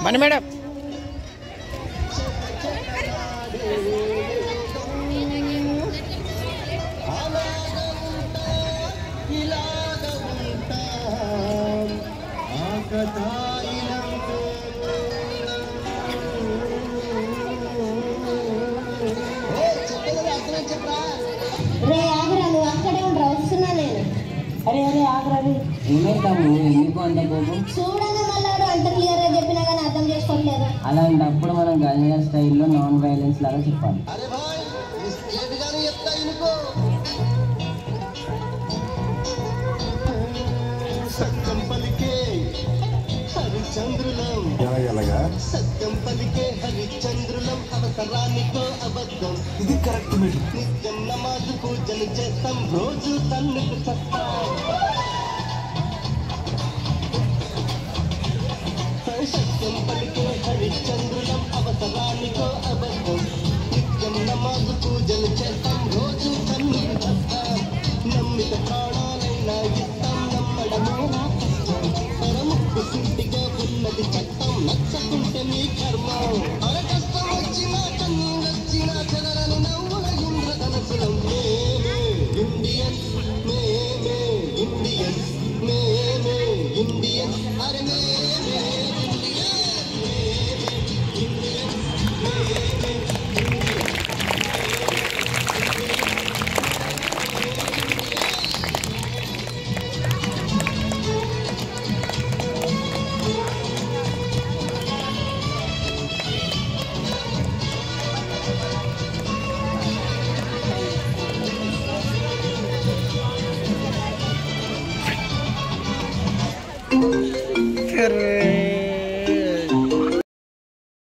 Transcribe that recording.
మన మేడం రే ఆగరా, నువ్వు అక్కడే ఉండరా, వస్తున్నా నేను. అరే అరే ఆగరాది ఏమైతాము ఎందుకు అంత కోపం? చూడగా మళ్ళీ అంత క్లియర్ గా చెప్పినా కానీ అర్థం చేసుకోవట్లేదు. అలాంటప్పుడు మనం గజనీయ స్టైల్లో నాన్ వైలెన్స్ లాగా చెప్పాలి. సత్యం పలికే హరిచంద్రులం, సత్యం పలికే హరిచంద్రులం, అవసరానికో అబద్ధం. ఇది కరెక్ట్. నిత్యం నమాజు పూజలు చేస్తాం, రోజు తన్నుకు చస్తాం.